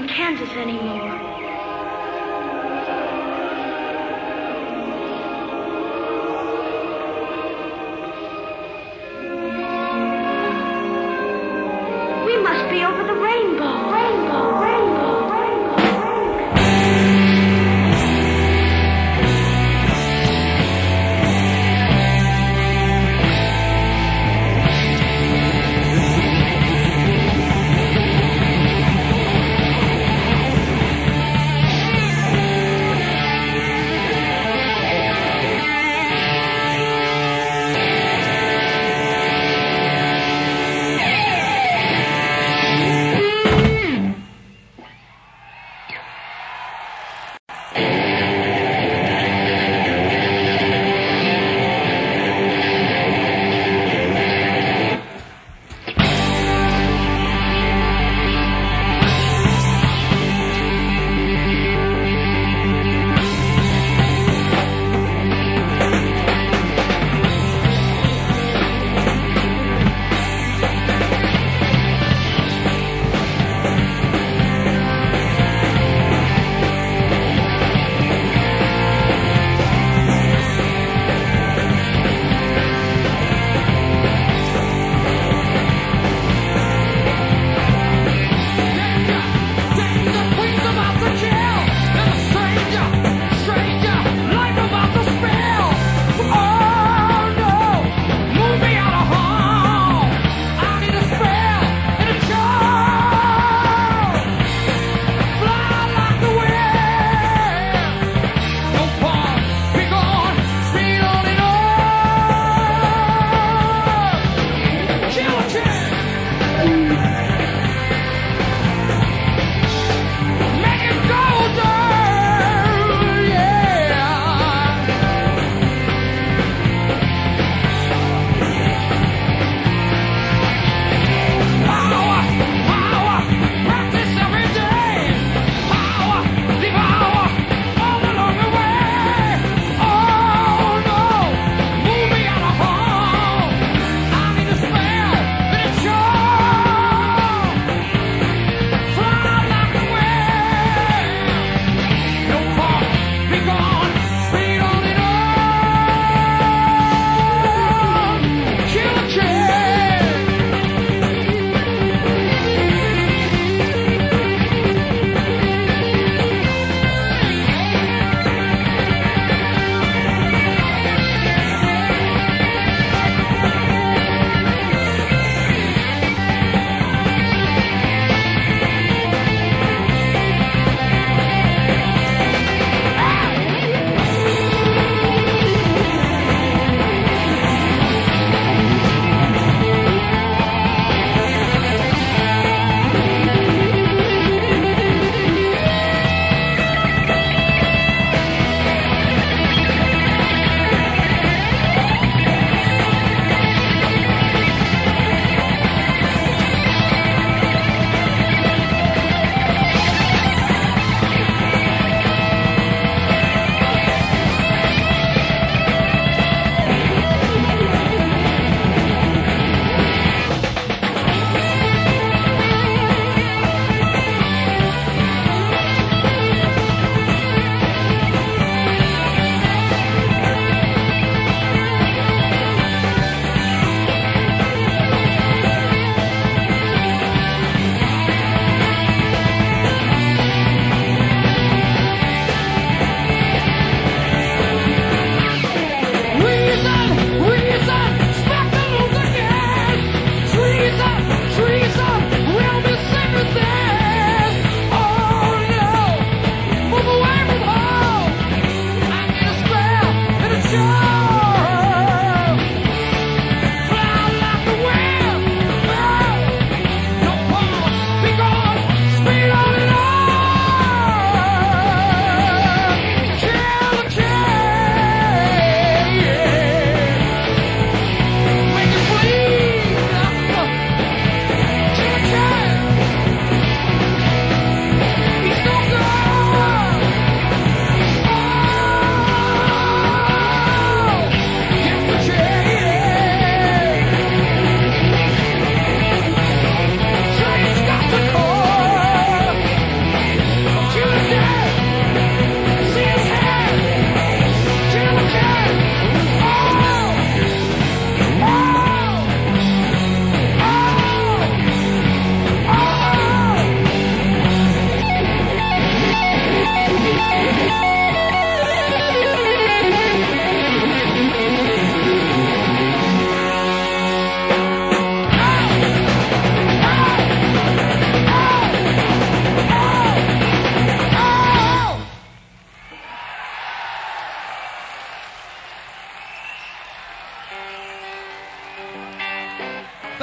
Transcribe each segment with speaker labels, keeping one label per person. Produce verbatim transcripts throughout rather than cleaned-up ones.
Speaker 1: Kansas anymore. We must be over the rainbow. Rainbow, rainbow, rainbow,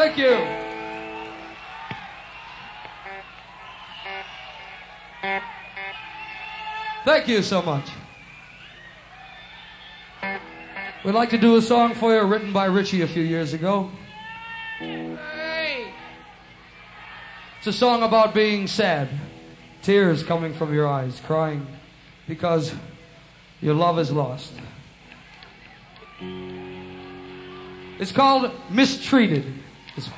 Speaker 2: Thank you. Thank you so much. We'd like to do a song for you written by Richie a few years ago. It's a song about being sad. Tears coming from your eyes, crying because your love is lost. It's called Mistreated. It's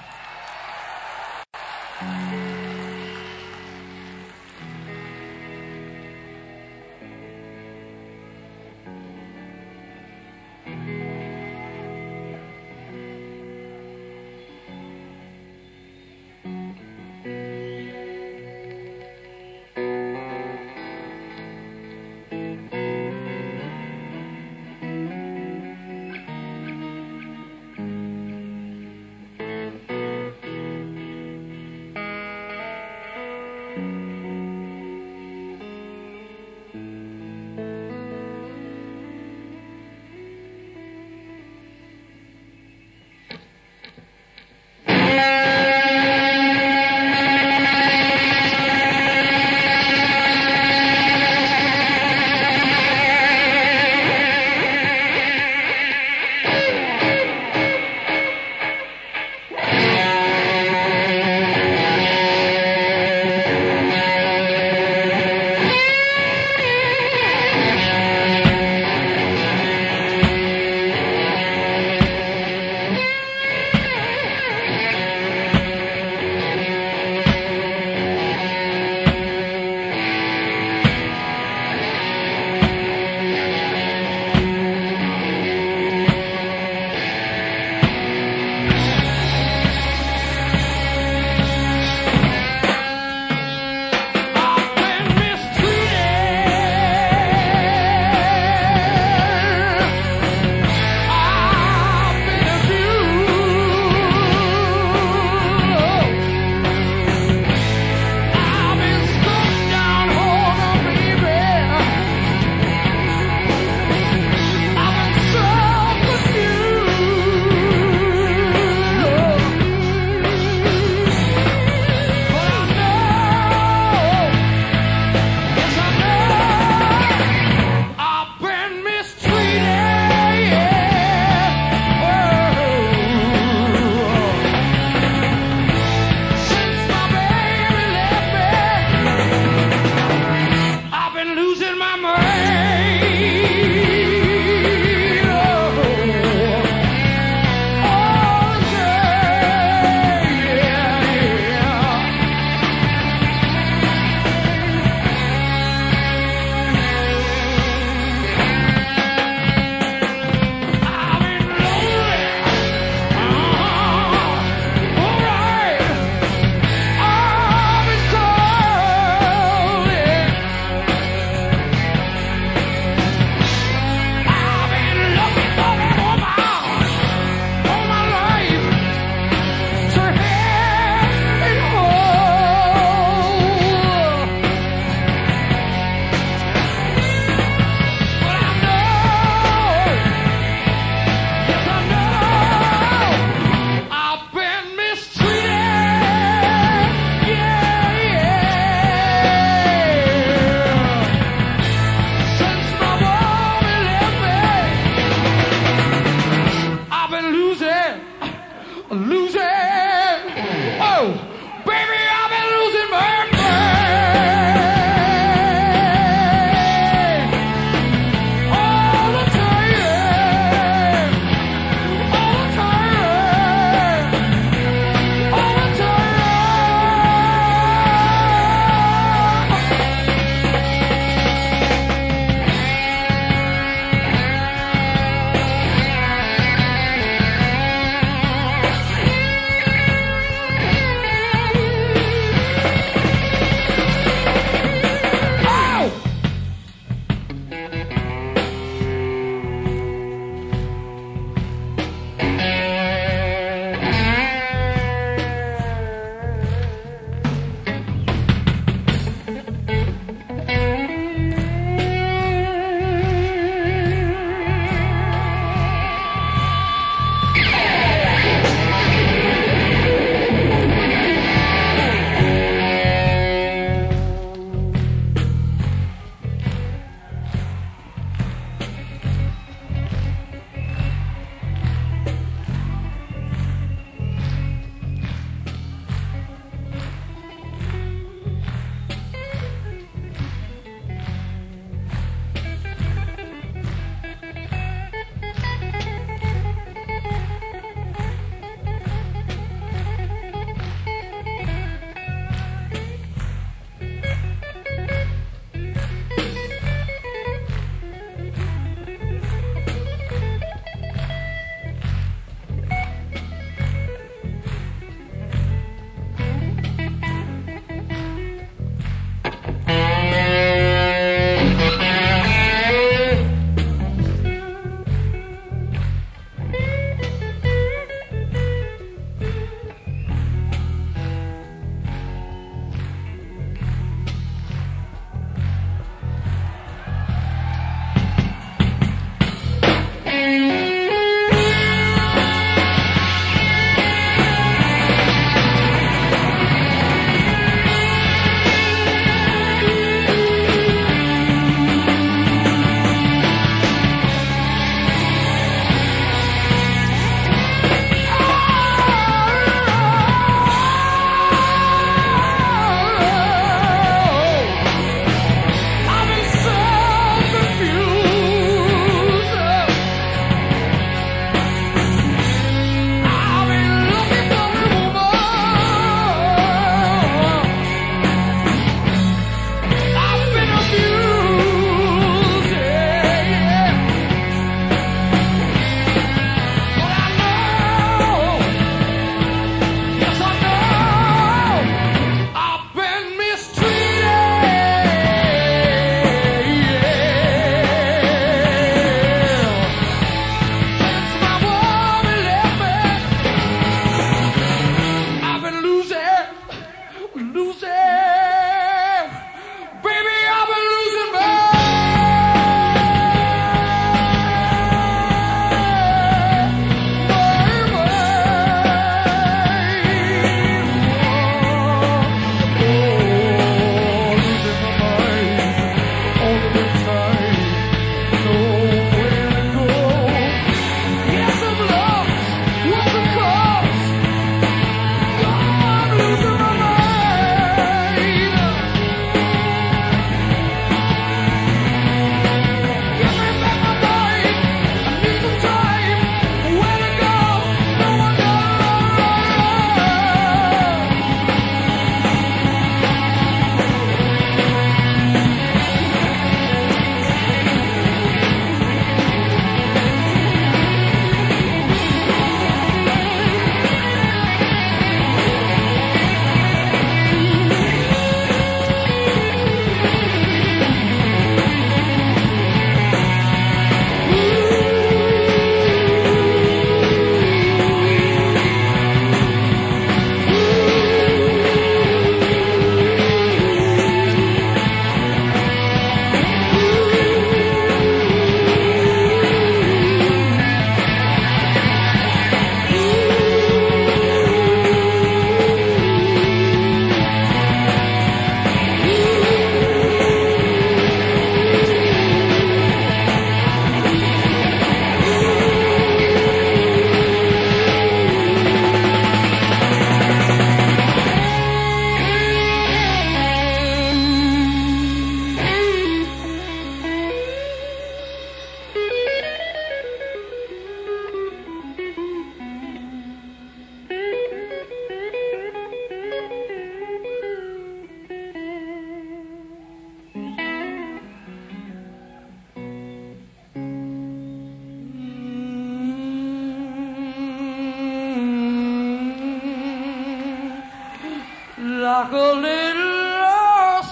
Speaker 2: like a little lost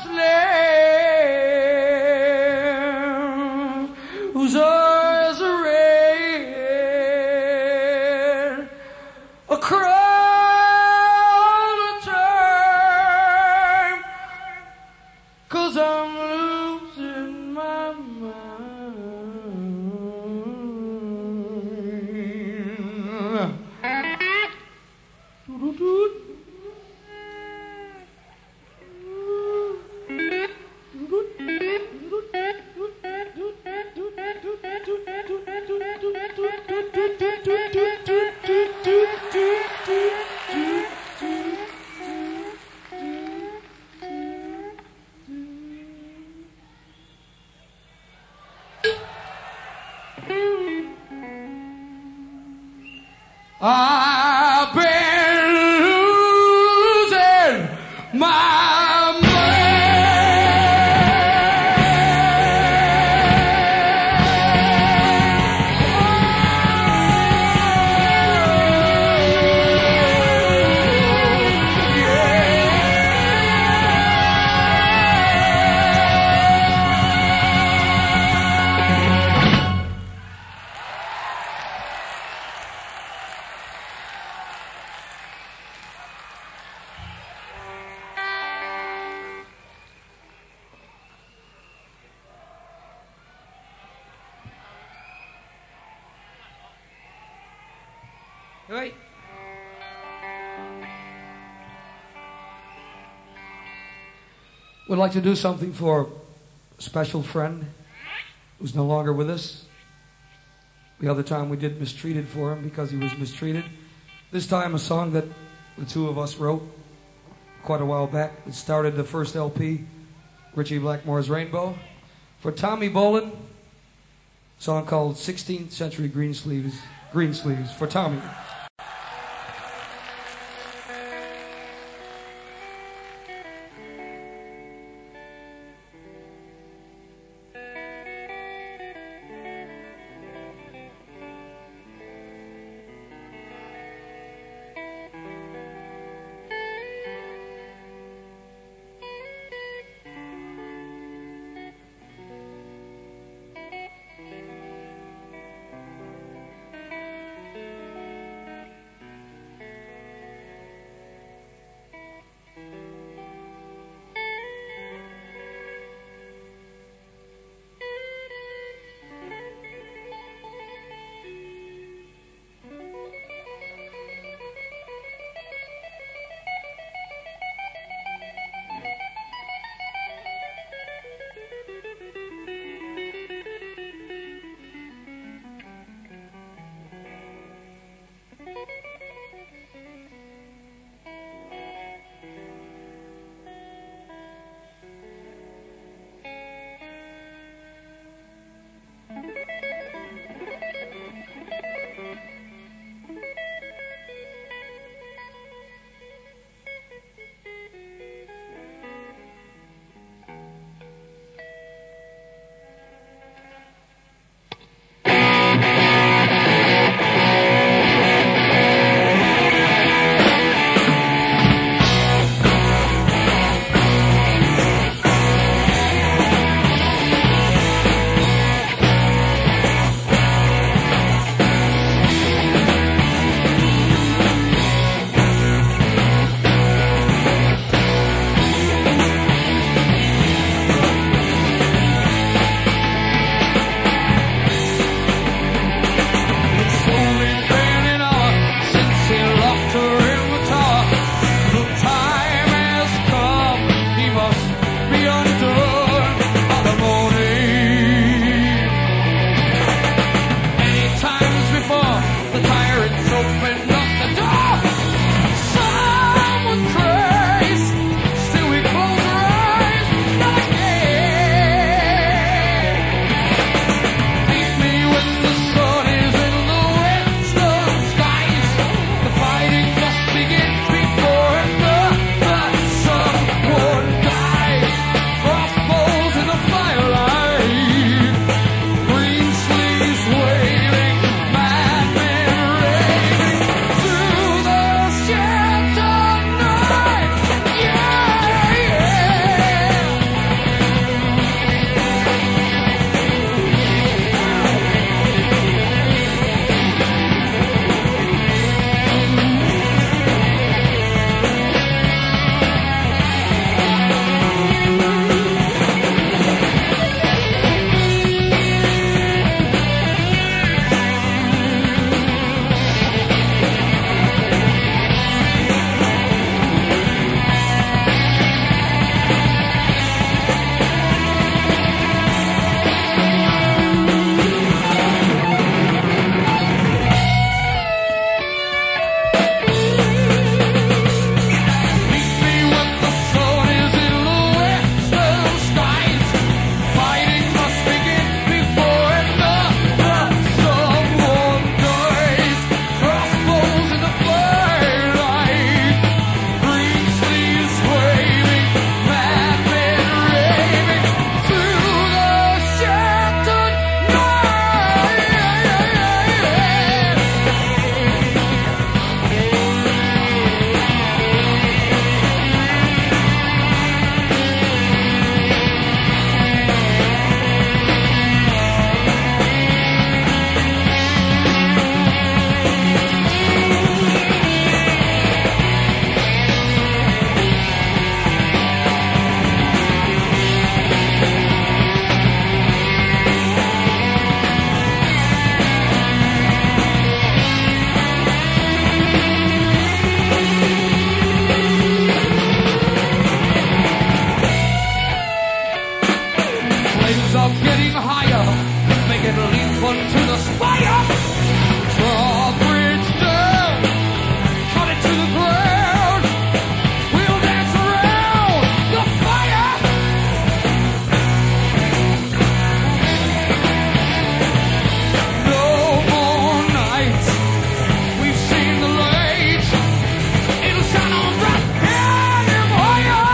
Speaker 2: lamb whose eyes are red, a cry all the time, 'cause I'm losing my mind. I've been losing my Right. Would like to do something for a special friend who's no longer with us. The other time we did Mistreated for him because he was mistreated. This time a song that the two of us wrote quite a while back. It started the first L P, Ritchie Blackmore's Rainbow. For Tommy Bolin, a song called sixteenth Century Green Sleeves. Green Sleeves for Tommy. wings are getting higher, make it leap onto the spire. Drawbridge down, cut it to the ground. We'll dance around the fire. No more nights, we've seen the light. It'll shine on bright and higher,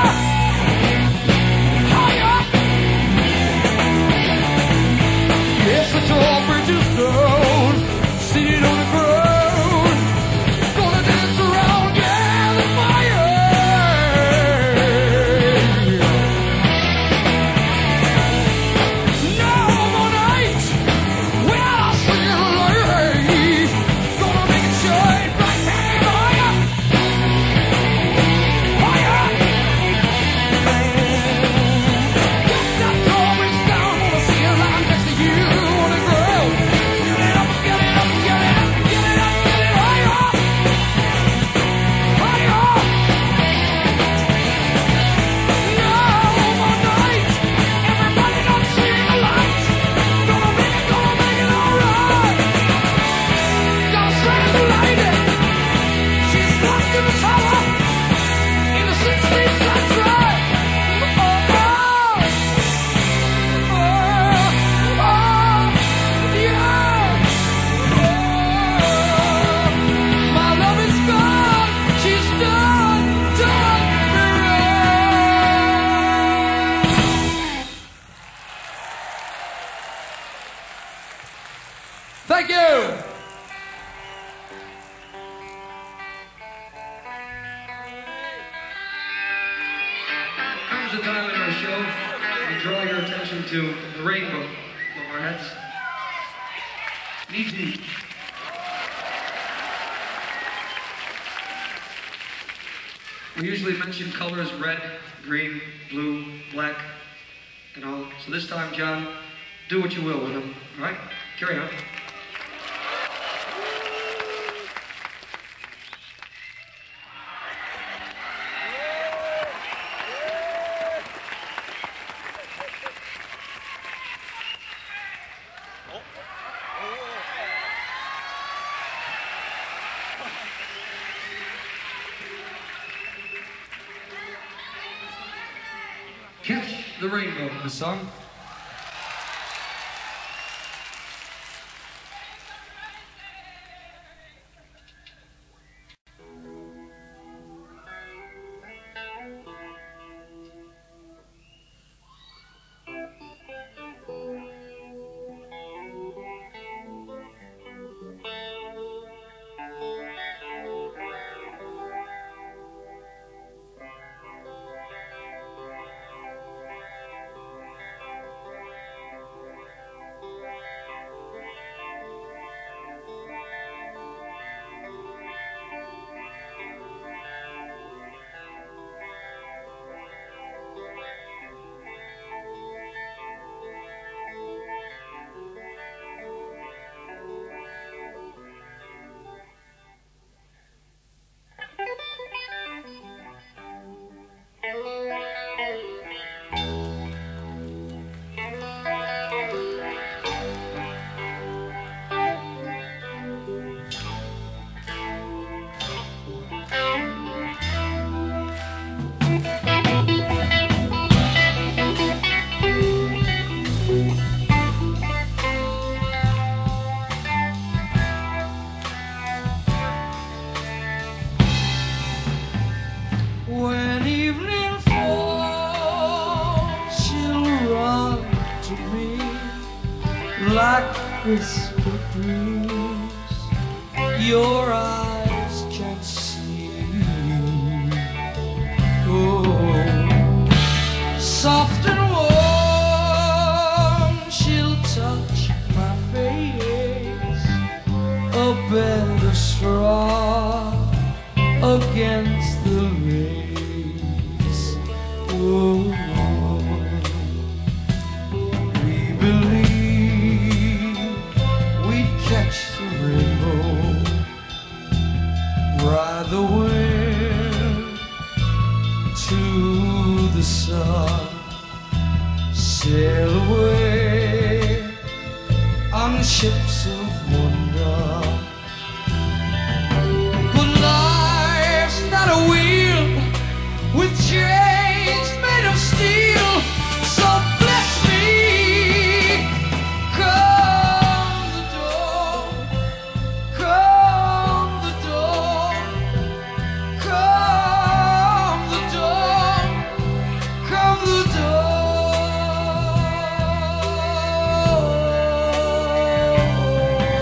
Speaker 2: higher. Yes, the drawbridge is down, seated on the ground. Gonna dance around, yeah, the fire. No more nights, well, I'll see you later. Gonna make it shine bright and higher, higher. Get that drawbridge down, wanna see a line next to you on the ground. Get it up, get it up, get it up, get it up, get it higher, higher. No more nights, everybody don't see the lights. Gonna make it, gonna make it alright. Gonna save the lady, she's locked in the tower, in the sixteenth century. Oh, oh, oh, oh, yeah. My love is gone, she's done, done me wrong. Thank you. Comes the time in our show to draw your attention to the rainbow of our heads. Knee deep. We usually mention colors red, green, blue, black, and all. So this time, John, do what you will with them. All right? Carry on. Catch the Rainbow, the song. When evening falls, she'll run to me like whisper dreams your eyes can't see. Oh, soft and warm, she'll touch my face, a bed of straw against the rays. Oh, we believe we'd catch the rainbow, ride the wind to the sun, sail away ships of wonder. But life's not a wheel with chains made of steel. So bless me, come the dawn, come the dawn, come the dawn, come the dawn.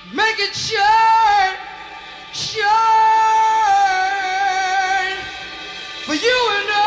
Speaker 2: Make it shine, shine for you and I.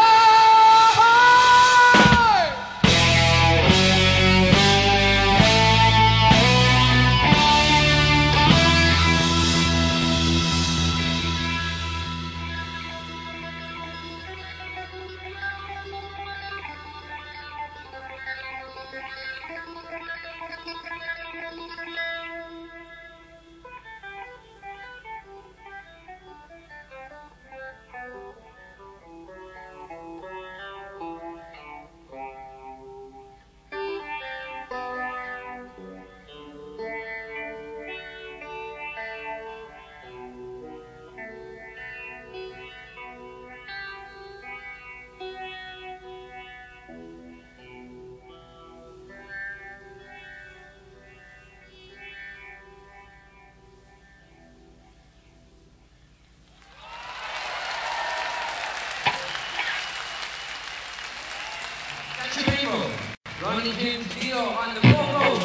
Speaker 3: Ronnie James Dio on the vocals.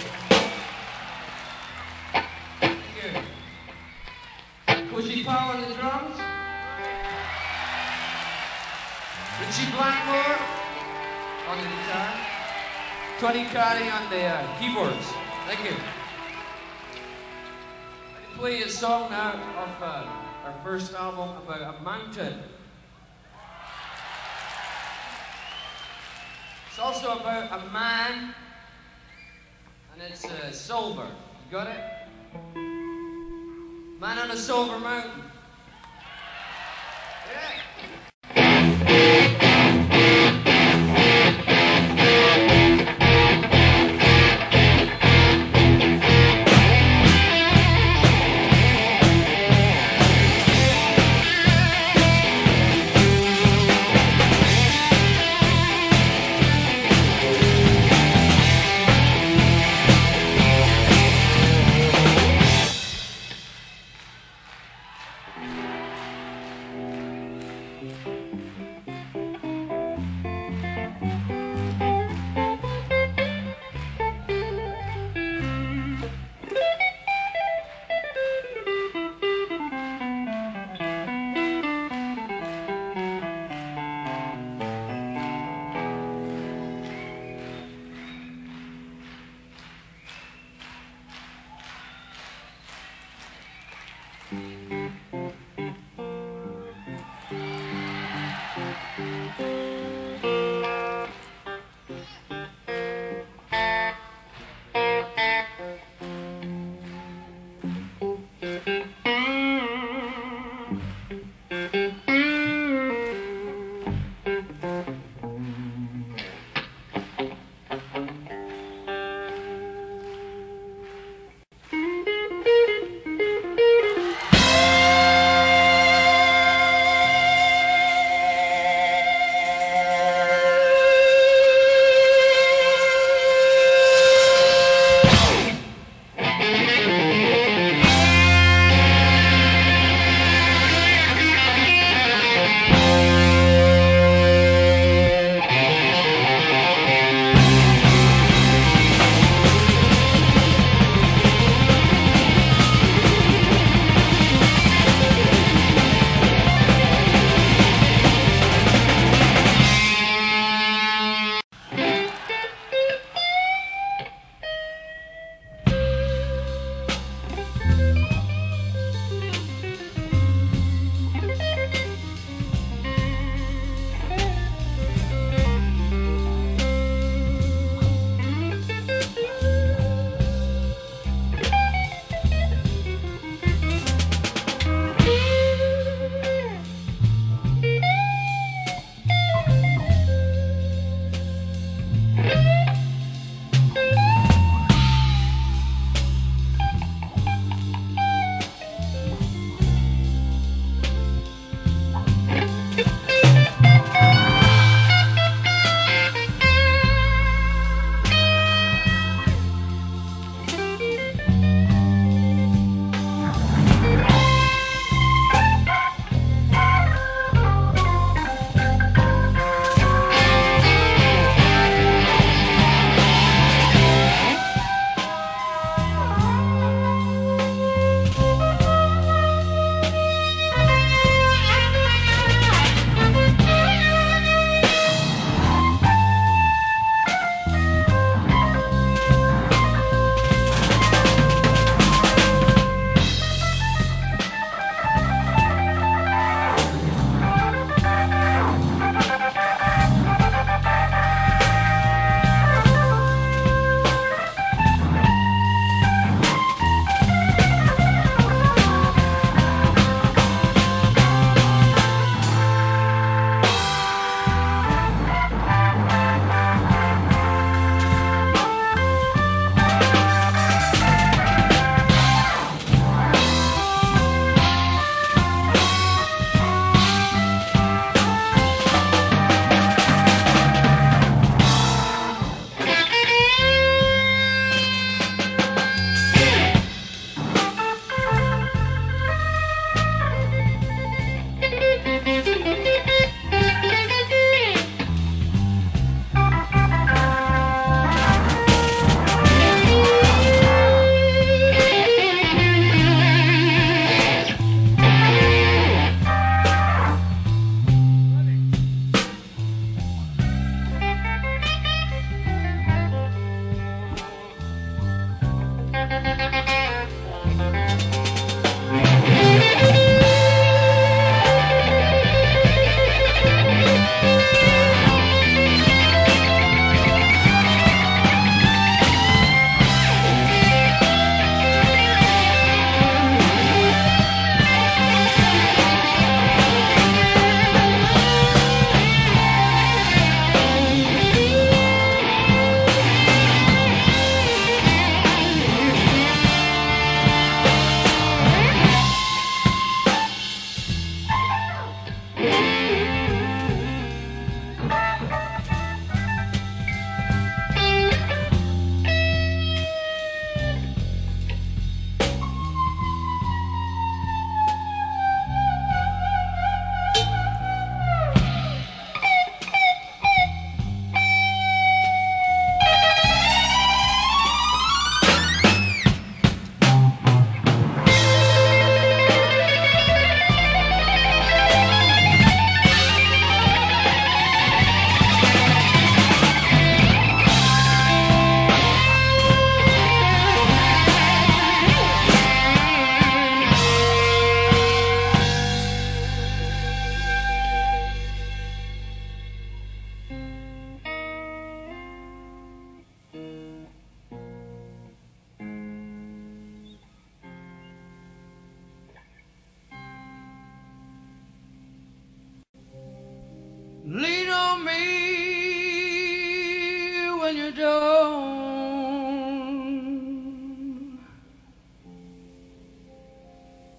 Speaker 3: Thank you. Cushy Powell on the drums. Richie Blackmore on the guitar. Tony Carey on the uh, keyboards. Thank you. I'm going to play a song now off uh, our first album about a mountain. It's also about a man, and it's uh, silver. You got it? Man on a silver mountain. Yeah.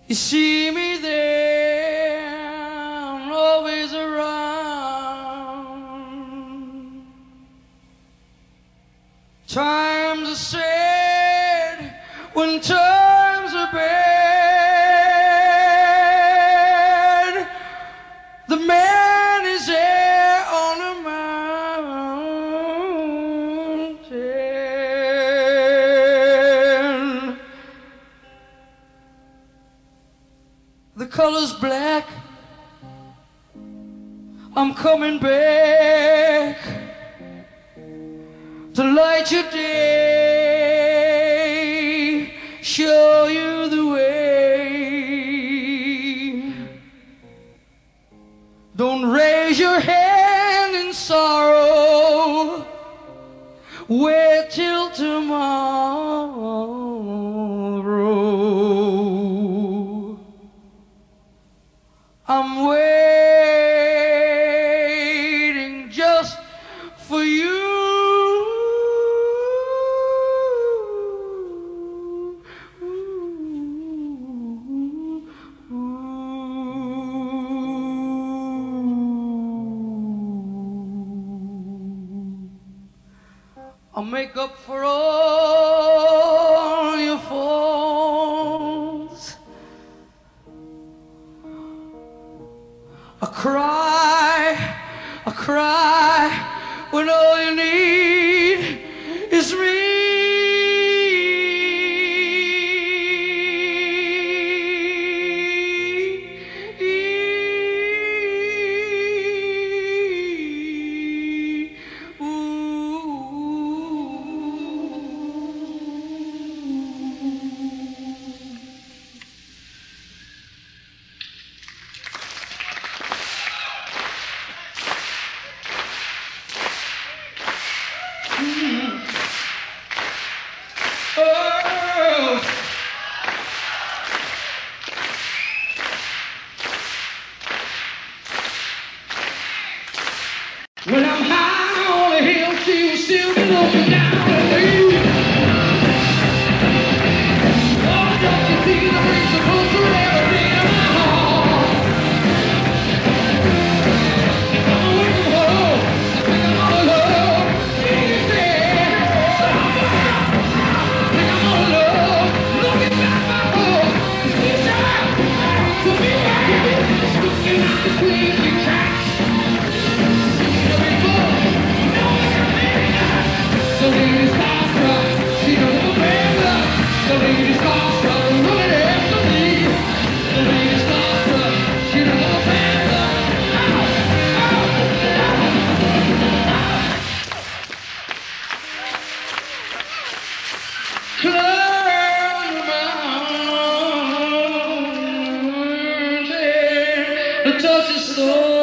Speaker 3: You see me there, I'm always around. Times are sad when times are bad. The man is there on a mountain. The color's black. I'm coming back to light your day, show you the way. Don't raise your hand in sorrow, wait till tomorrow. I'm waiting just for you. I'll make up for all your faults. I cry, I cry when all you need is me. When I'm high on a hill, she will still be looking down at me. Oh, don't you see the ring supposed to everything in my heart? I'm waiting for her. I think I'm all alone. She's there. I think I'm all alone. Looking back my home. She's there. To be happy. Looking out between the tracks. The lady's starstruck, she knows the better. The lady's starstruck, looking after me. The lady's starstruck, she knows the better. Climb the mountain, the touch is slow.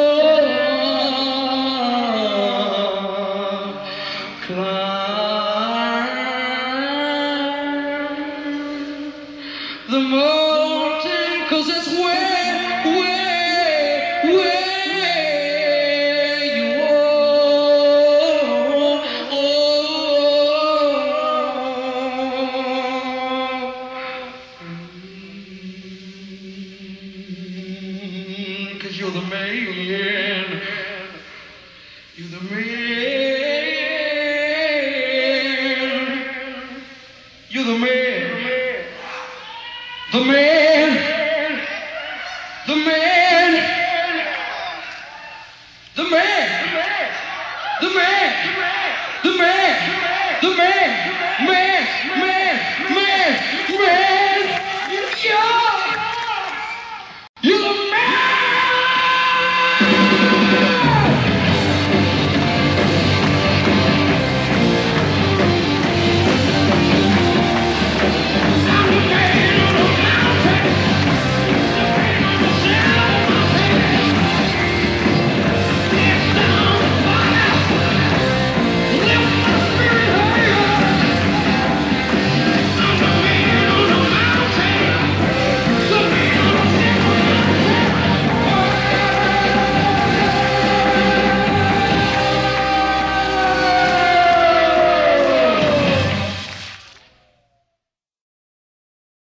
Speaker 3: The mountain, 'cause it's where, where, where you are. Oh, 'cause you're the man, you're the man, you're the man. The man